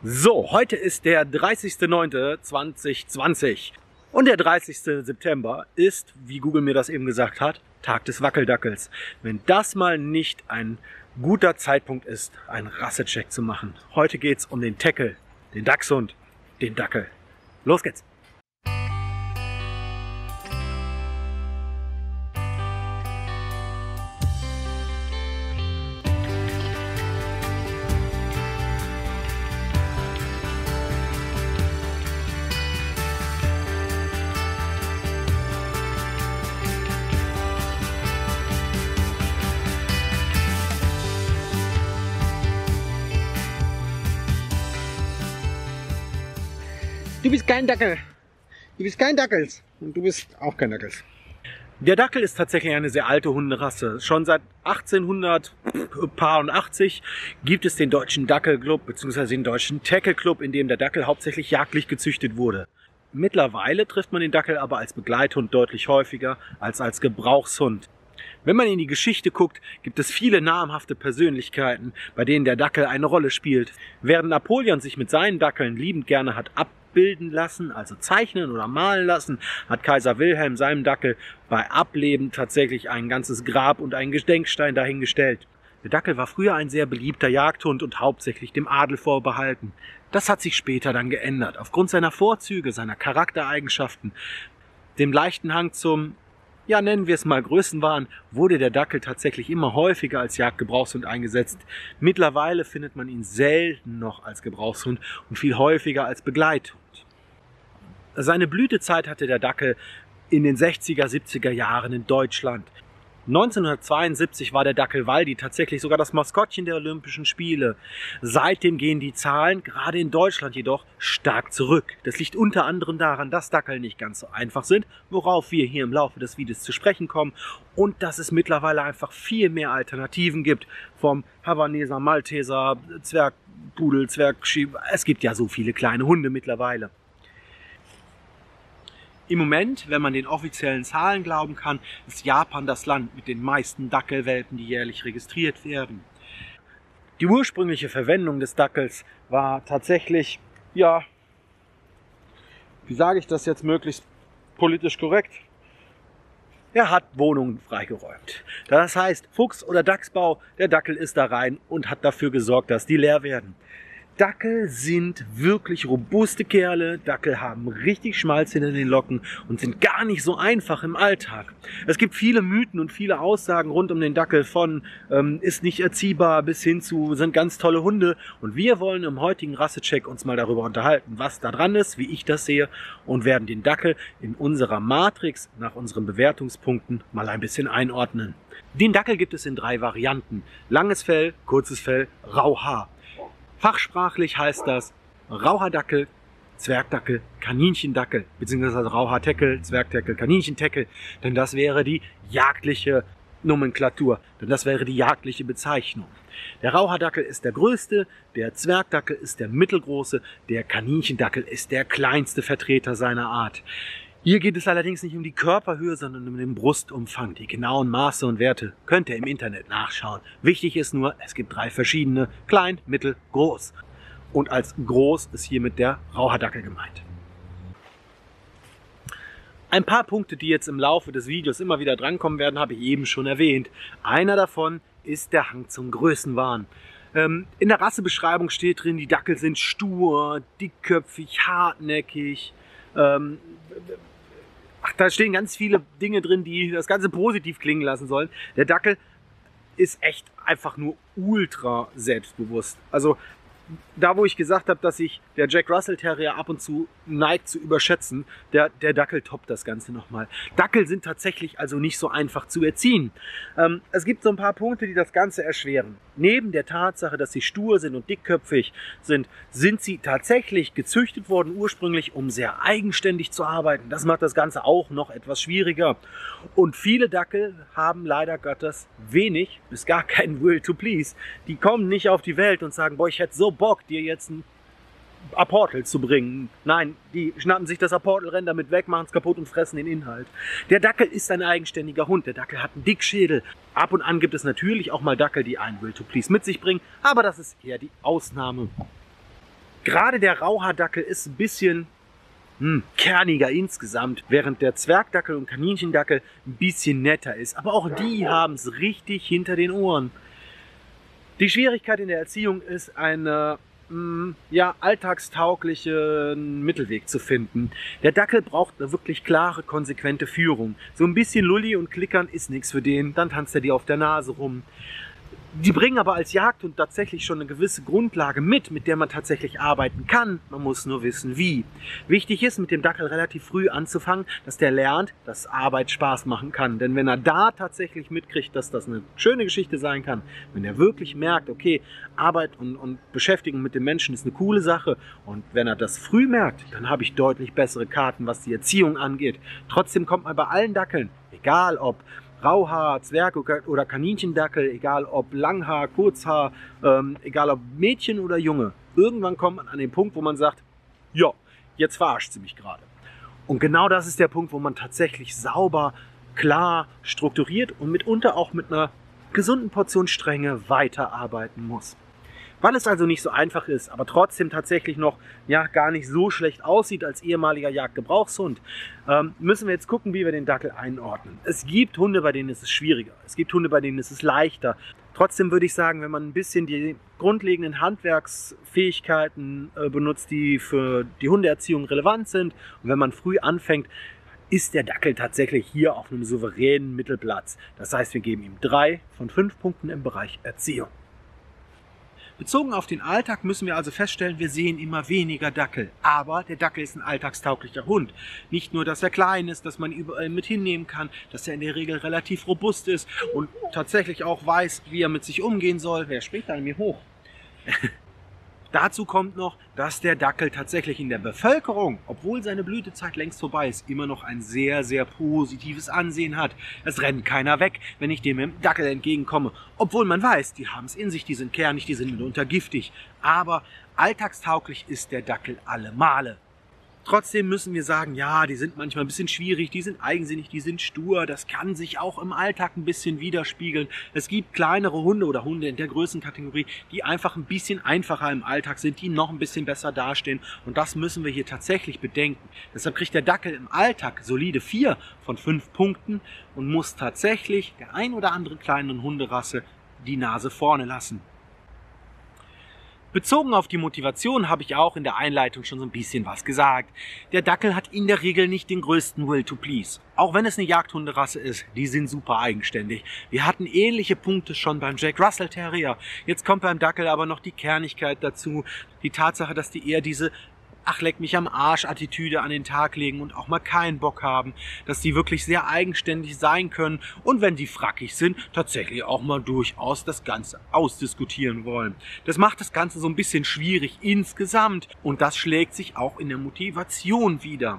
So, heute ist der 30.09.2020 und der 30. September ist, wie Google mir das eben gesagt hat, Tag des Wackeldackels. Wenn das mal nicht ein guter Zeitpunkt ist, einen Rassecheck zu machen. Heute geht's um den Tackle, den Dachshund, den Dackel. Los geht's! Du bist kein Dackel. Du bist kein Dackels. Und du bist auch kein Dackels. Der Dackel ist tatsächlich eine sehr alte Hunderasse. Schon seit 1880 gibt es den deutschen Dackelclub bzw. den deutschen Tackle Club, in dem der Dackel hauptsächlich jagdlich gezüchtet wurde. Mittlerweile trifft man den Dackel aber als Begleithund deutlich häufiger als Gebrauchshund. Wenn man in die Geschichte guckt, gibt es viele namhafte Persönlichkeiten, bei denen der Dackel eine Rolle spielt. Während Napoleon sich mit seinen Dackeln liebend gerne hat abbilden lassen, also zeichnen oder malen lassen, hat Kaiser Wilhelm seinem Dackel bei Ableben tatsächlich ein ganzes Grab und einen Gedenkstein dahingestellt. Der Dackel war früher ein sehr beliebter Jagdhund und hauptsächlich dem Adel vorbehalten. Das hat sich später dann geändert. Aufgrund seiner Vorzüge, seiner Charaktereigenschaften, dem leichten Hang zum, ja, nennen wir es mal Größenwahn, wurde der Dackel tatsächlich immer häufiger als Jagdgebrauchshund eingesetzt. Mittlerweile findet man ihn selten noch als Gebrauchshund und viel häufiger als Begleithund. Seine Blütezeit hatte der Dackel in den 60er, 70er Jahren in Deutschland. 1972 war der Dackel Waldi tatsächlich sogar das Maskottchen der Olympischen Spiele. Seitdem gehen die Zahlen, gerade in Deutschland jedoch, stark zurück. Das liegt unter anderem daran, dass Dackel nicht ganz so einfach sind, worauf wir hier im Laufe des Videos zu sprechen kommen, und dass es mittlerweile einfach viel mehr Alternativen gibt. Vom Havaneser, Malteser, Zwergpudel, Zwergschieb. Es gibt ja so viele kleine Hunde mittlerweile. Im Moment, wenn man den offiziellen Zahlen glauben kann, ist Japan das Land mit den meisten Dackelwelpen, die jährlich registriert werden. Die ursprüngliche Verwendung des Dackels war tatsächlich, ja, wie sage ich das jetzt möglichst politisch korrekt? Er hat Wohnungen freigeräumt. Das heißt, Fuchs- oder Dachsbau, der Dackel ist da rein und hat dafür gesorgt, dass die leer werden. Dackel sind wirklich robuste Kerle, Dackel haben richtig Schmalz hinter den Locken und sind gar nicht so einfach im Alltag. Es gibt viele Mythen und viele Aussagen rund um den Dackel von ist nicht erziehbar bis hin zu sind ganz tolle Hunde, und wir wollen im heutigen Rassecheck uns mal darüber unterhalten, was da dran ist, wie ich das sehe, und werden den Dackel in unserer Matrix nach unseren Bewertungspunkten mal ein bisschen einordnen. Den Dackel gibt es in 3 Varianten: langes Fell, kurzes Fell, Rauhaar. Fachsprachlich heißt das Rauhaardackel, Zwergdackel, Kaninchendackel, beziehungsweise Rauhaarteckel, Zwergdackel, Kaninchenteckel, denn das wäre die jagdliche Nomenklatur, denn das wäre die jagdliche Bezeichnung. Der Rauhaardackel ist der größte, der Zwergdackel ist der mittelgroße, der Kaninchendackel ist der kleinste Vertreter seiner Art. Hier geht es allerdings nicht um die Körperhöhe, sondern um den Brustumfang. Die genauen Maße und Werte könnt ihr im Internet nachschauen. Wichtig ist nur, es gibt 3 verschiedene: klein, mittel, groß. Und als groß ist hiermit der Rauhaardackel gemeint. Ein paar Punkte, die jetzt im Laufe des Videos immer wieder drankommen werden, habe ich eben schon erwähnt. Einer davon ist der Hang zum Größenwahn. In der Rassebeschreibung steht drin, die Dackel sind stur, dickköpfig, hartnäckig. Da stehen ganz viele Dinge drin, die das Ganze positiv klingen lassen sollen. Der Dackel ist echt einfach nur ultra selbstbewusst. Also da, wo ich gesagt habe, dass sich der Jack Russell Terrier ab und zu neigt zu überschätzen, der Dackel toppt das Ganze nochmal. Dackel sind tatsächlich also nicht so einfach zu erziehen. Es gibt so ein paar Punkte, die das Ganze erschweren. Neben der Tatsache, dass sie stur sind und dickköpfig sind, sind sie tatsächlich gezüchtet worden ursprünglich, um sehr eigenständig zu arbeiten. Das macht das Ganze auch noch etwas schwieriger. Und viele Dackel haben leider Gottes wenig bis gar keinen Will to Please. Die kommen nicht auf die Welt und sagen, boah, ich hätte so Bock, dir jetzt ein Apportel zu bringen. Nein, die schnappen sich das Apportelrennen damit weg, machen es kaputt und fressen den Inhalt. Der Dackel ist ein eigenständiger Hund. Der Dackel hat einen Dickschädel. Ab und an gibt es natürlich auch mal Dackel, die einen Will to Please mit sich bringen, aber das ist eher die Ausnahme. Gerade der Rauhaardackel ist ein bisschen kerniger insgesamt, während der Zwergdackel und Kaninchendackel ein bisschen netter ist. Aber auch die haben es richtig hinter den Ohren. Die Schwierigkeit in der Erziehung ist, einen alltagstauglichen Mittelweg zu finden. Der Dackel braucht eine wirklich klare, konsequente Führung. So ein bisschen Lulli und Klickern ist nichts für den, dann tanzt er dir auf der Nase rum. Die bringen aber als Jagdhund tatsächlich schon eine gewisse Grundlage mit der man tatsächlich arbeiten kann. Man muss nur wissen, wie. Wichtig ist, mit dem Dackel relativ früh anzufangen, dass der lernt, dass Arbeit Spaß machen kann. Denn wenn er da tatsächlich mitkriegt, dass das eine schöne Geschichte sein kann, wenn er wirklich merkt, okay, Arbeit und Beschäftigung mit den Menschen ist eine coole Sache, und wenn er das früh merkt, dann habe ich deutlich bessere Karten, was die Erziehung angeht. Trotzdem kommt man bei allen Dackeln, egal ob Rauhaar, Zwerg- oder Kaninchendackel, egal ob Langhaar, Kurzhaar, egal ob Mädchen oder Junge. Irgendwann kommt man an den Punkt, wo man sagt, ja, jetzt verarscht sie mich gerade. Und genau das ist der Punkt, wo man tatsächlich sauber, klar, strukturiert und mitunter auch mit einer gesunden Portion Strenge weiterarbeiten muss. Weil es also nicht so einfach ist, aber trotzdem tatsächlich noch gar nicht so schlecht aussieht als ehemaliger Jagdgebrauchshund, müssen wir jetzt gucken, wie wir den Dackel einordnen. Es gibt Hunde, bei denen ist es schwieriger. Es gibt Hunde, bei denen ist es leichter. Trotzdem würde ich sagen, wenn man ein bisschen die grundlegenden Handwerksfähigkeiten benutzt, die für die Hundeerziehung relevant sind, und wenn man früh anfängt, ist der Dackel tatsächlich hier auf einem souveränen Mittelplatz. Das heißt, wir geben ihm 3 von 5 Punkten im Bereich Erziehung. Bezogen auf den Alltag müssen wir also feststellen, wir sehen immer weniger Dackel. Aber der Dackel ist ein alltagstauglicher Hund. Nicht nur, dass er klein ist, dass man überall mit hinnehmen kann, dass er in der Regel relativ robust ist und tatsächlich auch weiß, wie er mit sich umgehen soll. Wer spricht da an mir hoch? Dazu kommt noch, dass der Dackel tatsächlich in der Bevölkerung, obwohl seine Blütezeit längst vorbei ist, immer noch ein sehr, sehr positives Ansehen hat. Es rennt keiner weg, wenn ich dem mit dem Dackel entgegenkomme. Obwohl man weiß, die haben es in sich, die sind kernig, die sind mitunter giftig. Aber alltagstauglich ist der Dackel alle Male. Trotzdem müssen wir sagen, ja, die sind manchmal ein bisschen schwierig, die sind eigensinnig, die sind stur. Das kann sich auch im Alltag ein bisschen widerspiegeln. Es gibt kleinere Hunde oder Hunde in der Größenkategorie, die einfach ein bisschen einfacher im Alltag sind, die noch ein bisschen besser dastehen. Und das müssen wir hier tatsächlich bedenken. Deshalb kriegt der Dackel im Alltag solide 4 von 5 Punkten und muss tatsächlich der ein oder anderen kleinen Hunderasse die Nase vorne lassen. Bezogen auf die Motivation habe ich auch in der Einleitung schon so ein bisschen was gesagt. Der Dackel hat in der Regel nicht den größten Will to Please. Auch wenn es eine Jagdhunderasse ist, die sind super eigenständig. Wir hatten ähnliche Punkte schon beim Jack Russell Terrier. Jetzt kommt beim Dackel aber noch die Kernigkeit dazu. Die Tatsache, dass die eher diese ach leck mich am Arsch Attitüde an den Tag legen und auch mal keinen Bock haben, dass die wirklich sehr eigenständig sein können und wenn die frackig sind, tatsächlich auch mal durchaus das Ganze ausdiskutieren wollen. Das macht das Ganze so ein bisschen schwierig insgesamt und das schlägt sich auch in der Motivation wieder.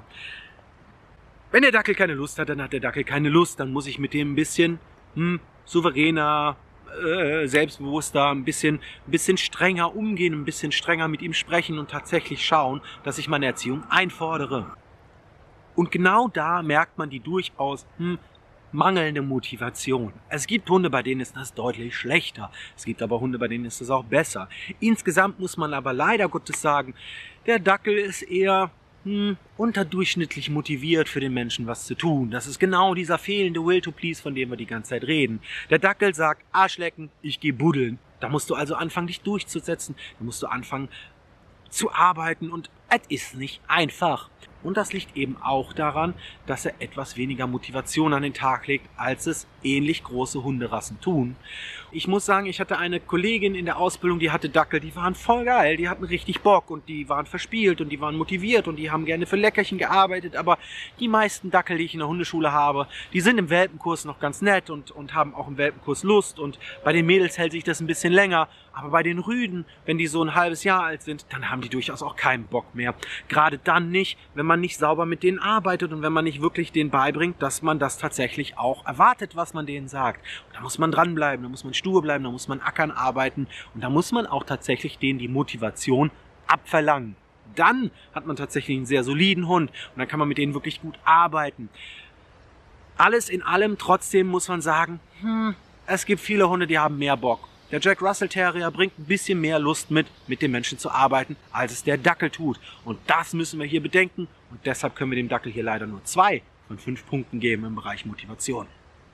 Wenn der Dackel keine Lust hat, dann hat der Dackel keine Lust, dann muss ich mit dem ein bisschen souveräner, selbstbewusster, ein bisschen strenger umgehen, ein bisschen strenger mit ihm sprechen und tatsächlich schauen, dass ich meine Erziehung einfordere. Und genau da merkt man die durchaus mangelnde Motivation. Es gibt Hunde, bei denen ist das deutlich schlechter. Es gibt aber Hunde, bei denen ist das auch besser. Insgesamt muss man aber leider Gottes sagen, der Dackel ist eher unterdurchschnittlich motiviert für den Menschen was zu tun. Das ist genau dieser fehlende Will to Please, von dem wir die ganze Zeit reden. Der Dackel sagt, Arschlecken, ich gehe buddeln. Da musst du also anfangen, dich durchzusetzen. Da musst du anfangen zu arbeiten und es ist nicht einfach. Und das liegt eben auch daran, dass er etwas weniger Motivation an den Tag legt, als es ähnlich große Hunderassen tun. Ich muss sagen, ich hatte eine Kollegin in der Ausbildung, die hatte Dackel, die waren voll geil, die hatten richtig Bock und die waren verspielt und die waren motiviert und die haben gerne für Leckerchen gearbeitet, aber die meisten Dackel, die ich in der Hundeschule habe, die sind im Welpenkurs noch ganz nett und haben auch im Welpenkurs Lust und bei den Mädels hält sich das ein bisschen länger, aber bei den Rüden, wenn die so ein halbes Jahr alt sind, dann haben die durchaus auch keinen Bock mehr. Gerade dann nicht, wenn man nicht sauber mit denen arbeitet und wenn man nicht wirklich denen beibringt, dass man das tatsächlich auch erwartet, was man denen sagt. Und da muss man dranbleiben, da muss man stur bleiben, da muss man ackern, arbeiten und da muss man auch tatsächlich denen die Motivation abverlangen. Dann hat man tatsächlich einen sehr soliden Hund und dann kann man mit denen wirklich gut arbeiten. Alles in allem trotzdem muss man sagen, es gibt viele Hunde, die haben mehr Bock. der Jack Russell Terrier bringt ein bisschen mehr Lust mit den Menschen zu arbeiten, als es der Dackel tut. Und das müssen wir hier bedenken. Und deshalb können wir dem Dackel hier leider nur 2 von 5 Punkten geben im Bereich Motivation.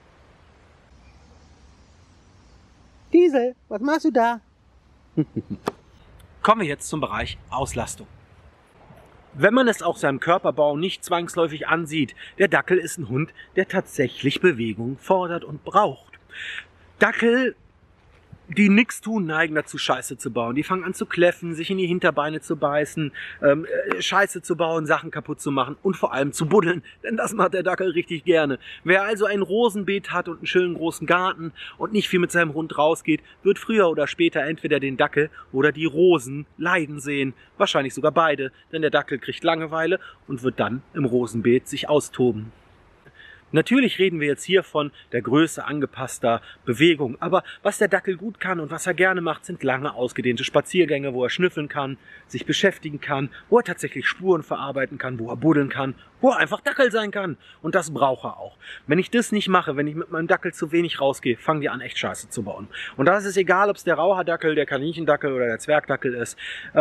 Diesel, was machst du da? Kommen wir jetzt zum Bereich Auslastung. Wenn man es auch seinem Körperbau nicht zwangsläufig ansieht, der Dackel ist ein Hund, der tatsächlich Bewegung fordert und braucht. Dackel, die nichts tun, neigen dazu, Scheiße zu bauen. Die fangen an zu kläffen, sich in die Hinterbeine zu beißen, Scheiße zu bauen, Sachen kaputt zu machen und vor allem zu buddeln. Denn das macht der Dackel richtig gerne. Wer also ein Rosenbeet hat und einen schönen großen Garten und nicht viel mit seinem Hund rausgeht, wird früher oder später entweder den Dackel oder die Rosen leiden sehen. Wahrscheinlich sogar beide, denn der Dackel kriegt Langeweile und wird dann im Rosenbeet sich austoben. Natürlich reden wir jetzt hier von der Größe angepasster Bewegung, aber was der Dackel gut kann und was er gerne macht, sind lange ausgedehnte Spaziergänge, wo er schnüffeln kann, sich beschäftigen kann, wo er tatsächlich Spuren verarbeiten kann, wo er buddeln kann, wo er einfach Dackel sein kann. Und das braucht er auch. Wenn ich das nicht mache, wenn ich mit meinem Dackel zu wenig rausgehe, fangen die an, echt Scheiße zu bauen. Und da ist es egal, ob es der Rauhardackel, der Kaninchendackel oder der Zwergdackel ist.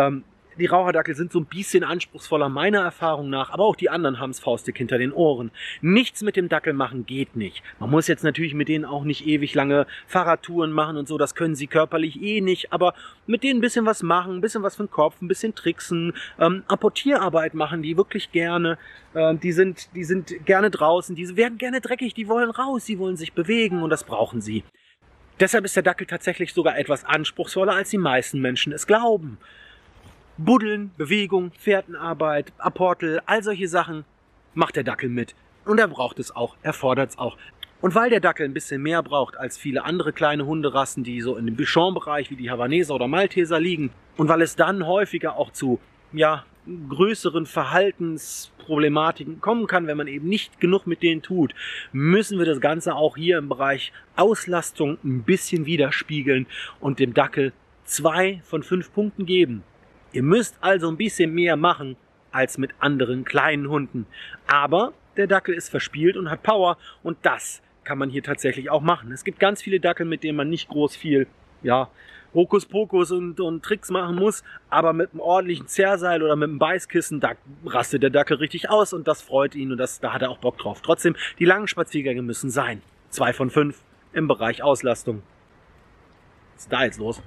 Die Rauhardackel sind so ein bisschen anspruchsvoller meiner Erfahrung nach, aber auch die anderen haben es faustdick hinter den Ohren. Nichts mit dem Dackel machen geht nicht. Man muss jetzt natürlich mit denen auch nicht ewig lange Fahrradtouren machen und so, das können sie körperlich eh nicht, aber mit denen ein bisschen was machen, ein bisschen was für den Kopf, ein bisschen tricksen, Apportierarbeit machen die wirklich gerne. Die sind gerne draußen, die werden gerne dreckig, die wollen raus, die wollen sich bewegen und das brauchen sie. Deshalb ist der Dackel tatsächlich sogar etwas anspruchsvoller, als die meisten Menschen es glauben. Buddeln, Bewegung, Fährtenarbeit, Apportel, all solche Sachen macht der Dackel mit. Und er braucht es auch, er fordert es auch. Und weil der Dackel ein bisschen mehr braucht als viele andere kleine Hunderassen, die so in dem Bichon-Bereich wie die Havaneser oder Malteser liegen, und weil es dann häufiger auch zu, größeren Verhaltensproblematiken kommen kann, wenn man eben nicht genug mit denen tut, müssen wir das Ganze auch hier im Bereich Auslastung ein bisschen widerspiegeln und dem Dackel 2 von 5 Punkten geben. Ihr müsst also ein bisschen mehr machen als mit anderen kleinen Hunden. Aber der Dackel ist verspielt und hat Power und das kann man hier tatsächlich auch machen. Es gibt ganz viele Dackel, mit denen man nicht groß viel, Hokuspokus und Tricks machen muss, aber mit einem ordentlichen Zerrseil oder mit einem Beißkissen, da rastet der Dackel richtig aus und das freut ihn und da hat er auch Bock drauf. Trotzdem, die langen Spaziergänge müssen sein. 2 von 5 im Bereich Auslastung. Was ist da jetzt los?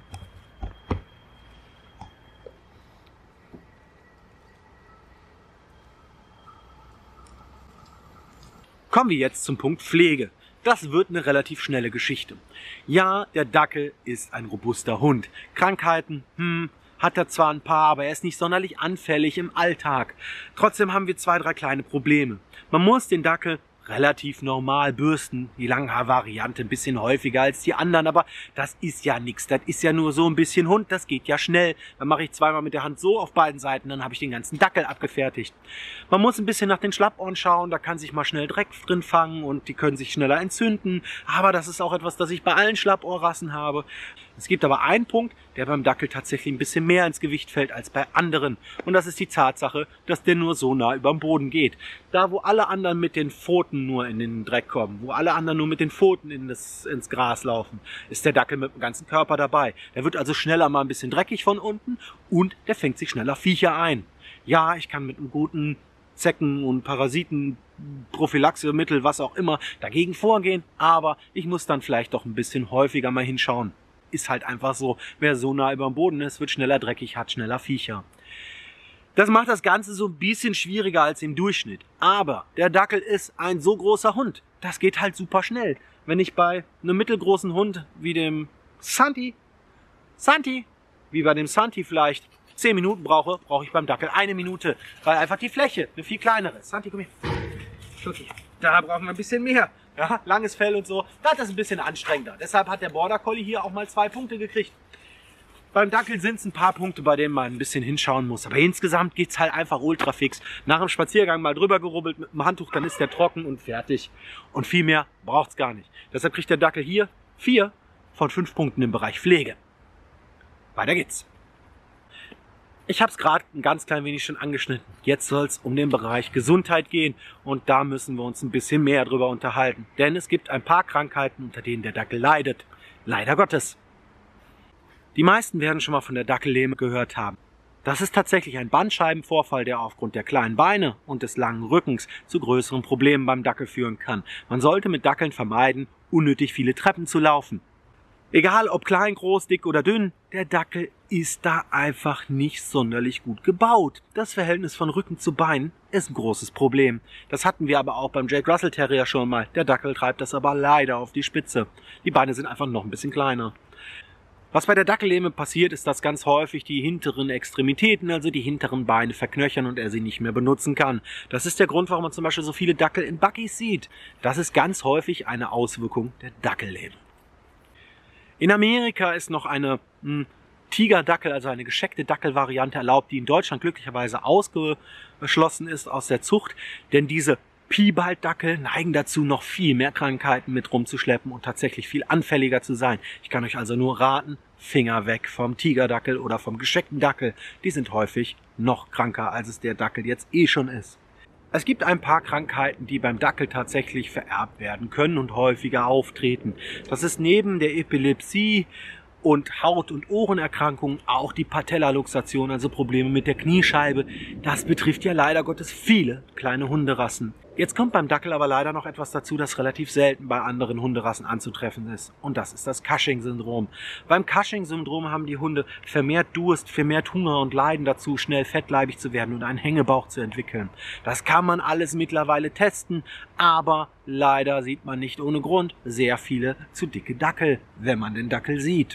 Kommen wir jetzt zum Punkt Pflege. Das wird eine relativ schnelle Geschichte. Ja, der Dackel ist ein robuster Hund. Krankheiten, hat er zwar ein paar, aber er ist nicht sonderlich anfällig im Alltag. Trotzdem haben wir 2, 3 kleine Probleme. Man muss den Dackel relativ normal bürsten, die Langhaar-Variante ein bisschen häufiger als die anderen, aber das ist ja nichts, das ist ja nur so ein bisschen Hund, das geht ja schnell. Dann mache ich zweimal mit der Hand so auf beiden Seiten, dann habe ich den ganzen Dackel abgefertigt. Man muss ein bisschen nach den Schlappohren schauen, da kann sich mal schnell Dreck drin fangen und die können sich schneller entzünden, aber das ist auch etwas, das ich bei allen Schlappohrrassen habe. Es gibt aber einen Punkt, der beim Dackel tatsächlich ein bisschen mehr ins Gewicht fällt als bei anderen. Und das ist die Tatsache, dass der nur so nah über dem Boden geht. Da, wo alle anderen mit den Pfoten nur in den Dreck kommen, wo alle anderen nur mit den Pfoten ins Gras laufen, ist der Dackel mit dem ganzen Körper dabei. Der wird also schneller mal ein bisschen dreckig von unten und der fängt sich schneller Viecher ein. Ja, ich kann mit einem guten Zecken- und Parasitenprophylaxemittel, was auch immer, dagegen vorgehen, aber ich muss dann vielleicht doch ein bisschen häufiger mal hinschauen. Ist halt einfach so, wer so nah über dem Boden ist, wird schneller dreckig, hat schneller Viecher. Das macht das Ganze so ein bisschen schwieriger als im Durchschnitt. Aber der Dackel ist ein so großer Hund, das geht halt super schnell. Wenn ich bei einem mittelgroßen Hund wie dem Santi, wie bei dem Santi vielleicht 10 Minuten brauche, brauche ich beim Dackel 1 Minute, weil einfach die Fläche eine viel kleinere ist. Santi, komm her. Okay. Da brauchen wir ein bisschen mehr. Ja, langes Fell und so. Das ist ein bisschen anstrengender. Deshalb hat der Border Collie hier auch mal 2 Punkte gekriegt. Beim Dackel sind es ein paar Punkte, bei denen man ein bisschen hinschauen muss. Aber insgesamt geht's halt einfach ultra fix. Nach dem Spaziergang mal drüber gerubbelt mit dem Handtuch, dann ist der trocken und fertig. Und viel mehr braucht's gar nicht. Deshalb kriegt der Dackel hier 4 von 5 Punkten im Bereich Pflege. Weiter geht's. Ich habe es gerade ein ganz klein wenig schon angeschnitten. Jetzt soll es um den Bereich Gesundheit gehen und da müssen wir uns ein bisschen mehr drüber unterhalten. Denn es gibt ein paar Krankheiten, unter denen der Dackel leidet. Leider Gottes. Die meisten werden schon mal von der Dackellähme gehört haben. Das ist tatsächlich ein Bandscheibenvorfall, der aufgrund der kleinen Beine und des langen Rückens zu größeren Problemen beim Dackel führen kann. Man sollte mit Dackeln vermeiden, unnötig viele Treppen zu laufen. Egal ob klein, groß, dick oder dünn, der Dackel ist da einfach nicht sonderlich gut gebaut. Das Verhältnis von Rücken zu Beinen ist ein großes Problem. Das hatten wir aber auch beim Jack Russell Terrier schon mal. Der Dackel treibt das aber leider auf die Spitze. Die Beine sind einfach noch ein bisschen kleiner. Was bei der Dackellähme passiert, ist, dass ganz häufig die hinteren Extremitäten, also die hinteren Beine, verknöchern und er sie nicht mehr benutzen kann. Das ist der Grund, warum man zum Beispiel so viele Dackel in Buggies sieht. Das ist ganz häufig eine Auswirkung der Dackellähme. In Amerika ist noch eine Tigerdackel, also eine gescheckte Dackelvariante erlaubt, die in Deutschland glücklicherweise ausgeschlossen ist aus der Zucht, denn diese Piebald-Dackel neigen dazu, noch viel mehr Krankheiten mit rumzuschleppen und tatsächlich viel anfälliger zu sein. Ich kann euch also nur raten, Finger weg vom Tigerdackel oder vom gescheckten Dackel. Die sind häufig noch kranker, als es der Dackel jetzt eh schon ist. Es gibt ein paar Krankheiten, die beim Dackel tatsächlich vererbt werden können und häufiger auftreten. Das ist neben der Epilepsie und Haut- und Ohrenerkrankungen auch die Patellaluxation, also Probleme mit der Kniescheibe. Das betrifft ja leider Gottes viele kleine Hunderassen. Jetzt kommt beim Dackel aber leider noch etwas dazu, das relativ selten bei anderen Hunderassen anzutreffen ist. Und das ist das Cushing-Syndrom. Beim Cushing-Syndrom haben die Hunde vermehrt Durst, vermehrt Hunger und leiden dazu, schnell fettleibig zu werden und einen Hängebauch zu entwickeln. Das kann man alles mittlerweile testen, aber leider sieht man nicht ohne Grund sehr viele zu dicke Dackel, wenn man den Dackel sieht.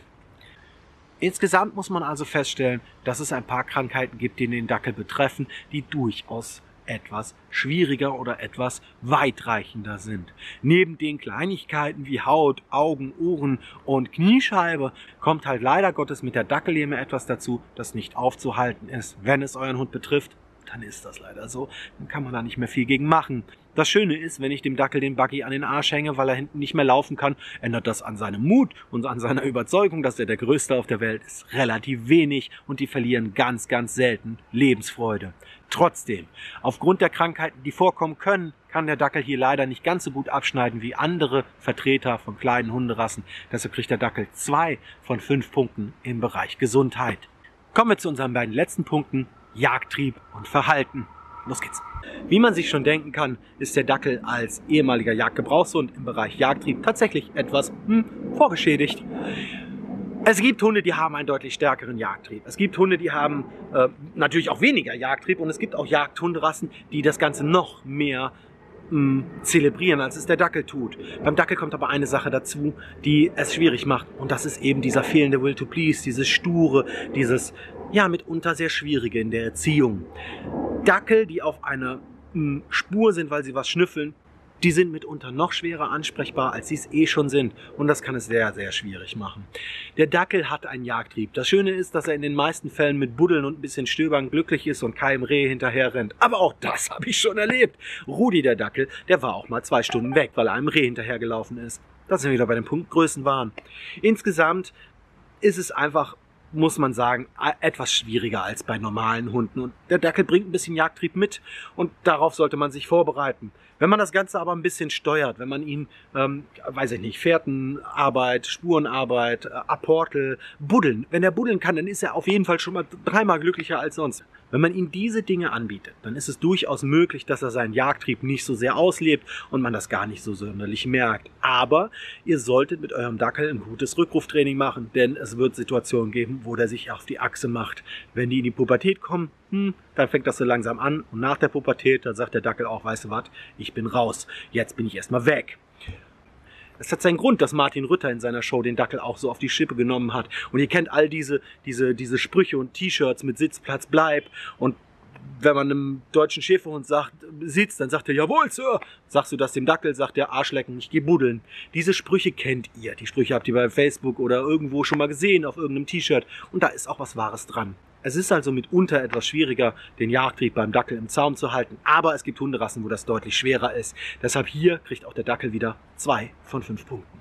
Insgesamt muss man also feststellen, dass es ein paar Krankheiten gibt, die den Dackel betreffen, die durchaus etwas schwieriger oder etwas weitreichender sind. Neben den Kleinigkeiten wie Haut, Augen, Ohren und Kniescheibe kommt halt leider Gottes mit der Dackellähme etwas dazu, das nicht aufzuhalten ist. Wenn es euren Hund betrifft, dann ist das leider so. Dann kann man da nicht mehr viel gegen machen. Das Schöne ist, wenn ich dem Dackel den Buggy an den Arsch hänge, weil er hinten nicht mehr laufen kann, ändert das an seinem Mut und an seiner Überzeugung, dass er der Größte auf der Welt ist, relativ wenig und die verlieren ganz, ganz selten Lebensfreude. Trotzdem, aufgrund der Krankheiten, die vorkommen können, kann der Dackel hier leider nicht ganz so gut abschneiden wie andere Vertreter von kleinen Hunderassen. Deshalb kriegt der Dackel 2 von 5 Punkten im Bereich Gesundheit. Kommen wir zu unseren beiden letzten Punkten, Jagdtrieb und Verhalten. Los geht's. Wie man sich schon denken kann, ist der Dackel als ehemaliger Jagdgebrauchshund im Bereich Jagdtrieb tatsächlich etwas vorgeschädigt. Es gibt Hunde, die haben einen deutlich stärkeren Jagdtrieb. Es gibt Hunde, die haben natürlich auch weniger Jagdtrieb und es gibt auch Jagdhunderassen, die das Ganze noch mehr zelebrieren, als es der Dackel tut. Beim Dackel kommt aber eine Sache dazu, die es schwierig macht und das ist eben dieser fehlende Will to Please, dieses Sture, dieses ja mitunter sehr Schwierige in der Erziehung. Dackel, die auf einer Spur sind, weil sie was schnüffeln, die sind mitunter noch schwerer ansprechbar, als sie es eh schon sind. Und das kann es sehr, sehr schwierig machen. Der Dackel hat einen Jagdtrieb. Das Schöne ist, dass er in den meisten Fällen mit Buddeln und ein bisschen Stöbern glücklich ist und keinem Reh hinterher rennt. Aber auch das habe ich schon erlebt. Rudi, der Dackel, der war auch mal 2 Stunden weg, weil er einem Reh hinterhergelaufen ist. Da sind wir wieder bei dem Punkt Größenwahn. Insgesamt ist es einfach, muss man sagen, etwas schwieriger als bei normalen Hunden. Und der Dackel bringt ein bisschen Jagdtrieb mit und darauf sollte man sich vorbereiten. Wenn man das Ganze aber ein bisschen steuert, wenn man ihn, weiß ich nicht, Fährtenarbeit, Spurenarbeit, Apportel, Buddeln, wenn er buddeln kann, dann ist er auf jeden Fall schon mal 3-mal glücklicher als sonst. Wenn man ihm diese Dinge anbietet, dann ist es durchaus möglich, dass er seinen Jagdtrieb nicht so sehr auslebt und man das gar nicht so sonderlich merkt. Aber ihr solltet mit eurem Dackel ein gutes Rückruftraining machen, denn es wird Situationen geben, wo der sich auf die Achse macht. Wenn die in die Pubertät kommen, dann fängt das so langsam an und nach der Pubertät, dann sagt der Dackel auch, weißt du was, ich bin raus, jetzt bin ich erstmal weg. Es hat seinen Grund, dass Martin Rütter in seiner Show den Dackel auch so auf die Schippe genommen hat. Und ihr kennt all diese Sprüche und T-Shirts mit Sitzplatz bleib. Und wenn man einem deutschen Schäferhund sagt, sitzt, dann sagt er, jawohl, Sir. Sagst du das dem Dackel, sagt der Arschlecken, ich geh buddeln. Diese Sprüche kennt ihr. Die Sprüche habt ihr bei Facebook oder irgendwo schon mal gesehen auf irgendeinem T-Shirt. Und da ist auch was Wahres dran. Es ist also mitunter etwas schwieriger, den Jagdtrieb beim Dackel im Zaum zu halten. Aber es gibt Hunderassen, wo das deutlich schwerer ist. Deshalb hier kriegt auch der Dackel wieder 2 von 5 Punkten.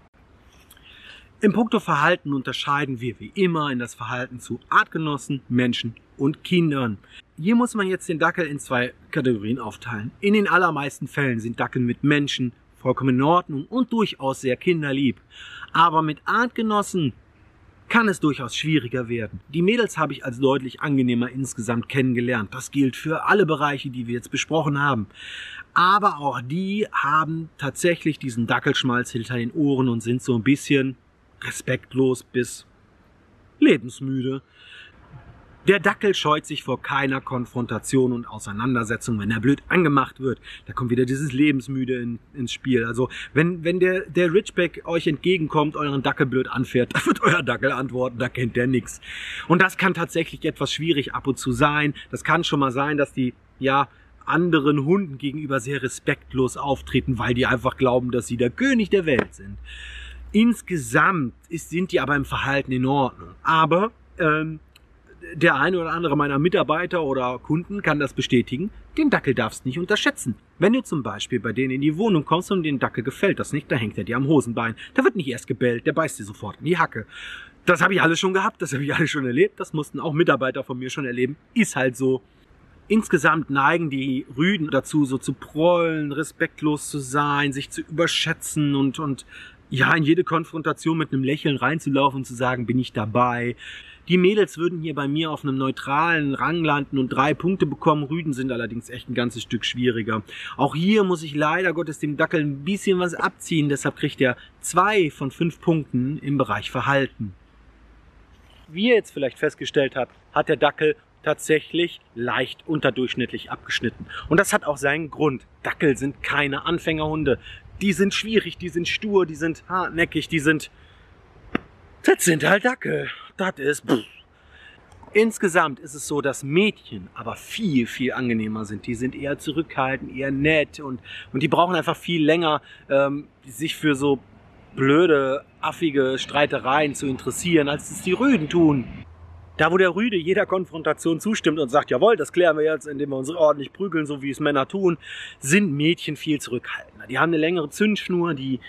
Im Punkto Verhalten unterscheiden wir wie immer in das Verhalten zu Artgenossen, Menschen und Kindern. Hier muss man jetzt den Dackel in 2 Kategorien aufteilen. In den allermeisten Fällen sind Dackel mit Menschen vollkommen in Ordnung und durchaus sehr kinderlieb. Aber mit Artgenossen kann es durchaus schwieriger werden. Die Mädels habe ich als deutlich angenehmer insgesamt kennengelernt. Das gilt für alle Bereiche, die wir jetzt besprochen haben. Aber auch die haben tatsächlich diesen Dackelschmalz hinter den Ohren und sind so ein bisschen respektlos bis lebensmüde. Der Dackel scheut sich vor keiner Konfrontation und Auseinandersetzung, wenn er blöd angemacht wird. Da kommt wieder dieses Lebensmüde ins Spiel. Also wenn der Ridgeback euch entgegenkommt, euren Dackel blöd anfährt, da wird euer Dackel antworten, da kennt der nix. Und das kann tatsächlich etwas schwierig ab und zu sein. Das kann schon mal sein, dass die, anderen Hunden gegenüber sehr respektlos auftreten, weil die einfach glauben, dass sie der König der Welt sind. Insgesamt sind die aber im Verhalten in Ordnung. Aber der eine oder andere meiner Mitarbeiter oder Kunden kann das bestätigen. Den Dackel darfst du nicht unterschätzen. Wenn du zum Beispiel bei denen in die Wohnung kommst und dem Dackel gefällt das nicht, da hängt er dir am Hosenbein. Da wird nicht erst gebellt, der beißt dir sofort in die Hacke. Das habe ich alles schon gehabt, das habe ich alles schon erlebt. Das mussten auch Mitarbeiter von mir schon erleben. Ist halt so. Insgesamt neigen die Rüden dazu, so zu prollen, respektlos zu sein, sich zu überschätzen und in jede Konfrontation mit einem Lächeln reinzulaufen und zu sagen, bin ich dabei. Die Mädels würden hier bei mir auf einem neutralen Rang landen und 3 Punkte bekommen. Rüden sind allerdings echt ein ganzes Stück schwieriger. Auch hier muss ich leider Gottes dem Dackel ein bisschen was abziehen. Deshalb kriegt er 2 von 5 Punkten im Bereich Verhalten. Wie ihr jetzt vielleicht festgestellt habt, hat der Dackel tatsächlich leicht unterdurchschnittlich abgeschnitten. Und das hat auch seinen Grund. Dackel sind keine Anfängerhunde. Die sind schwierig, die sind stur, die sind hartnäckig, das sind halt Dackel. Das ist... Insgesamt ist es so, dass Mädchen aber viel, viel angenehmer sind. Die sind eher zurückhaltend, eher nett und die brauchen einfach viel länger, sich für so blöde, affige Streitereien zu interessieren, als es die Rüden tun. Da, wo der Rüde jeder Konfrontation zustimmt und sagt, jawohl, das klären wir jetzt, indem wir uns ordentlich prügeln, so wie es Männer tun, sind Mädchen viel zurückhaltender. Die haben eine längere Zündschnur, die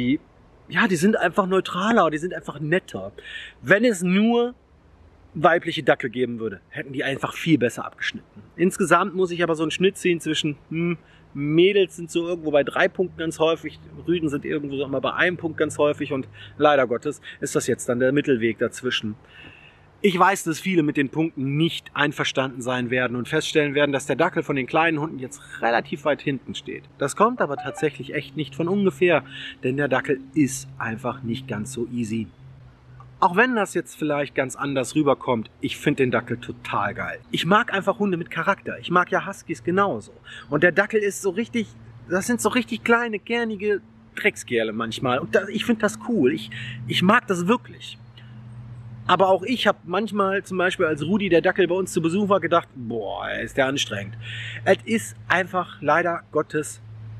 sind einfach neutraler, die sind einfach netter. Wenn es nur weibliche Dackel geben würde, hätten die einfach viel besser abgeschnitten. Insgesamt muss ich aber so einen Schnitt ziehen zwischen, Mädels sind so irgendwo bei 3 Punkten ganz häufig, Rüden sind irgendwo sagen wir, bei 1 Punkt ganz häufig und leider Gottes ist das jetzt dann der Mittelweg dazwischen. Ich weiß, dass viele mit den Punkten nicht einverstanden sein werden und feststellen werden, dass der Dackel von den kleinen Hunden jetzt relativ weit hinten steht. Das kommt aber tatsächlich echt nicht von ungefähr, denn der Dackel ist einfach nicht ganz so easy. Auch wenn das jetzt vielleicht ganz anders rüberkommt, ich finde den Dackel total geil. Ich mag einfach Hunde mit Charakter. Ich mag ja Huskies genauso. Und der Dackel ist so richtig, das sind so richtig kleine, kernige Dreckskerle manchmal. Und ich finde das cool. Ich mag das wirklich. Aber auch ich habe manchmal, zum Beispiel als Rudi, der Dackel bei uns zu Besuch war, gedacht, boah, ist der anstrengend. Es ist einfach leider Gottes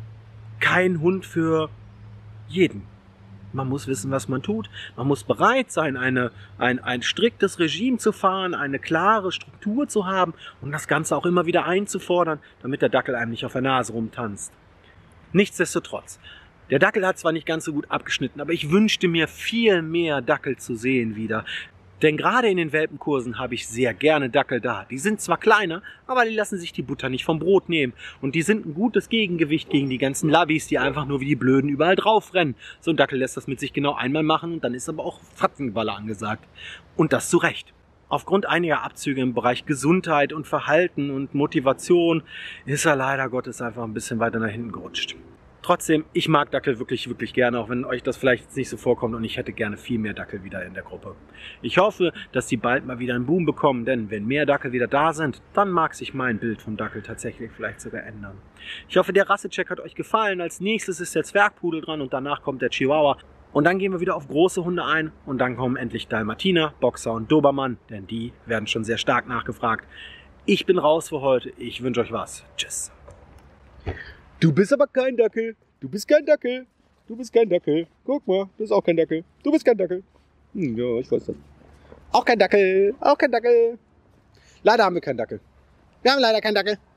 kein Hund für jeden. Man muss wissen, was man tut. Man muss bereit sein, ein striktes Regime zu fahren, eine klare Struktur zu haben und das Ganze auch immer wieder einzufordern, damit der Dackel einem nicht auf der Nase rumtanzt. Nichtsdestotrotz. Der Dackel hat zwar nicht ganz so gut abgeschnitten, aber ich wünschte mir viel mehr Dackel zu sehen wieder. Denn gerade in den Welpenkursen habe ich sehr gerne Dackel da. Die sind zwar kleiner, aber die lassen sich die Butter nicht vom Brot nehmen. Und die sind ein gutes Gegengewicht gegen die ganzen Labbys, die einfach nur wie die Blöden überall drauf rennen. So ein Dackel lässt das mit sich genau einmal machen und dann ist aber auch Fratzengeballer angesagt. Und das zu Recht. Aufgrund einiger Abzüge im Bereich Gesundheit und Verhalten und Motivation ist er leider Gottes einfach ein bisschen weiter nach hinten gerutscht. Trotzdem, ich mag Dackel wirklich, wirklich gerne, auch wenn euch das vielleicht jetzt nicht so vorkommt und ich hätte gerne viel mehr Dackel wieder in der Gruppe. Ich hoffe, dass die bald mal wieder einen Boom bekommen, denn wenn mehr Dackel wieder da sind, dann mag sich mein Bild vom Dackel tatsächlich vielleicht sogar ändern. Ich hoffe, der Rassecheck hat euch gefallen. Als nächstes ist der Zwergpudel dran und danach kommt der Chihuahua. Und dann gehen wir wieder auf große Hunde ein und dann kommen endlich Dalmatiner, Boxer und Dobermann, denn die werden schon sehr stark nachgefragt. Ich bin raus für heute. Ich wünsche euch was. Tschüss. Du bist aber kein Dackel. Du bist kein Dackel. Du bist kein Dackel. Guck mal, du bist auch kein Dackel. Du bist kein Dackel. Ja, ich weiß das. Auch kein Dackel. Auch kein Dackel. Leider haben wir keinen Dackel. Wir haben leider keinen Dackel.